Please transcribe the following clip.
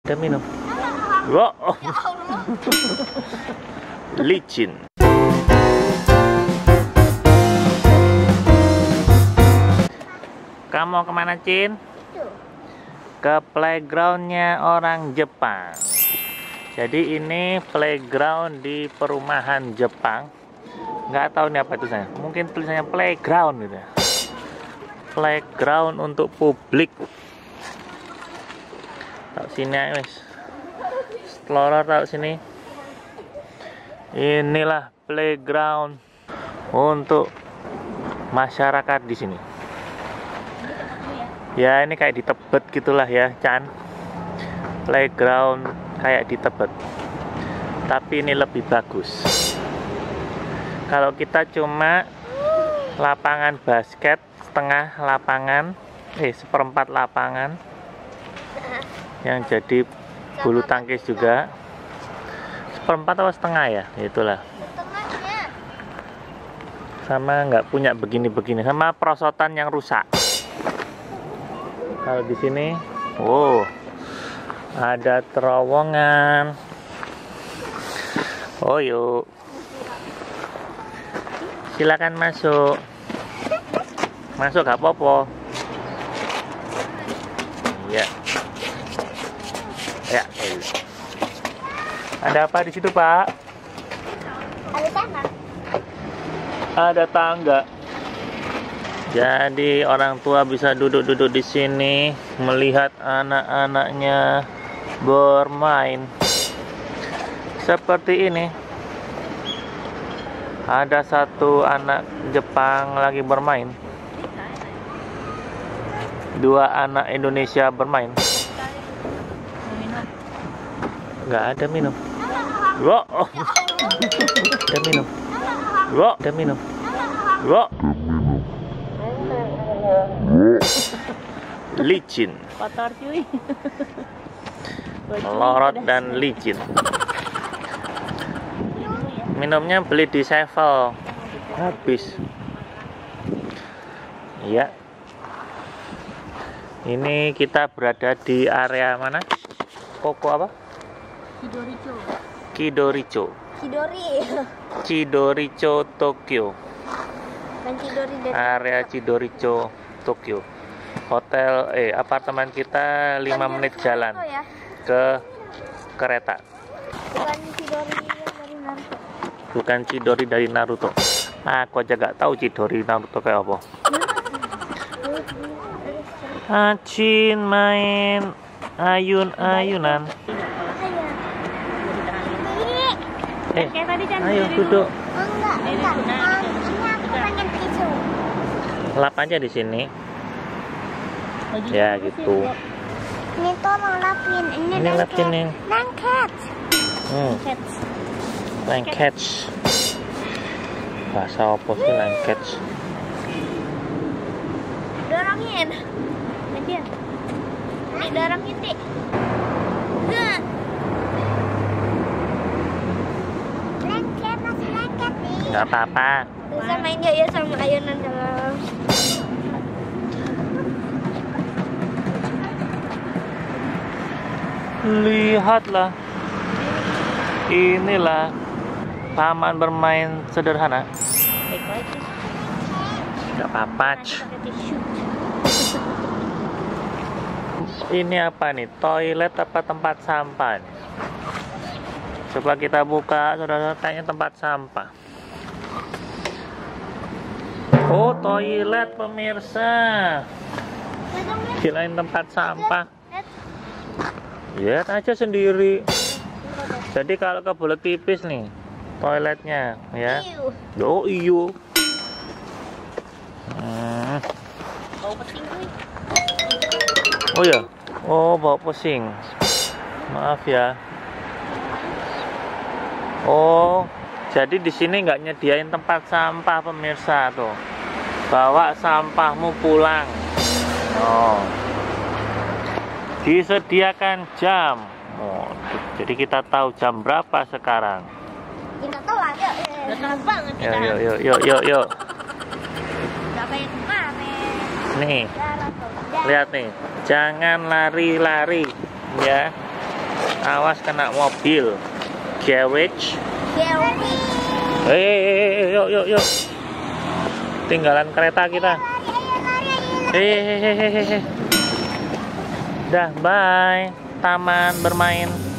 Udah minum. Wow. Licin. Kamu mau kemana, Cin? Ke playgroundnya orang Jepang. Jadi ini playground di perumahan Jepang. Nggak tahu nih apa tulisannya. Mungkin tulisannya playground gitu ya. Playground untuk publik. Tahu sini aja, wis. Explore tahu sini. Inilah playground untuk masyarakat di sini. Ya ini kayak di Tebet gitulah ya, Chan. Playground kayak di Tebet. Tapi ini lebih bagus. Kalau kita cuma lapangan basket, setengah lapangan, seperempat lapangan, yang jadi bulu tangkis juga, seperempat atau setengah ya, itulah. Sama nggak punya begini-begini, sama perosotan yang rusak. Kalau di sini, wow, ada terowongan. Oh yuk, silakan masuk. Masuk gak apa-apa. Iya. Ya. Ada apa di situ, Pak? Ada tangga. Ada tangga. Jadi orang tua bisa duduk-duduk di sini melihat anak-anaknya bermain. Seperti ini. Ada satu anak Jepang lagi bermain. Dua anak Indonesia bermain. Nggak ada minum. Wow. Ada minum. Wow. Ada minum. Wow. Licin. Kotor cuy. Melorot dan licin. Minumnya beli di Sevel. Habis. Iya. Ini kita berada di area mana? Koko apa? Chidoricho. Kidoricho. Chidoricho, Tokyo. Area Chidoricho, Tokyo. Hotel, apartemen kita 5 menit jalan ke kereta. Bukan Chidori dari Naruto. Aku aja gak tahu Chidori Naruto kayak apa. Acin main ayun-ayunan. Ayo duduk. Lap aja di sini. Ya gitu. Ini tuh mau lapin. Ini lapin nih. Langkat. Langkat. Bahasa apa sih langkat? Dorongin. Aja. Ini dorongin, Dik. Langkat, masih langkat, Dik. Nggak apa-apa. Bisa main ya sama ayunan dalam. Lihatlah. Inilah taman bermain sederhana. Nggak apa-apa. Ini apa nih? Toilet apa tempat sampah nih? Coba kita buka, saudara, kayaknya tempat sampah. Oh, toilet pemirsa. Kirain tempat sampah. Lihat aja sendiri. Jadi kalau kebelet pipis nih toiletnya ya. Oh iyo. Oh ya. Oh bau pusing. Maaf ya. Oh, jadi di sini nggak nyediain tempat sampah pemirsa tuh. Bawa sampahmu pulang. Oh. Disediakan jam. Oh, jadi kita tahu jam berapa sekarang. Kita tahu aja. Udah banget kita. Yuk. Berapa yang kemarin? Nih, lihat nih. Jangan lari-lari, ya. Awas kena mobil. Garage. Yuk. Tinggalan kereta kita. Dah, bye. Taman bermain.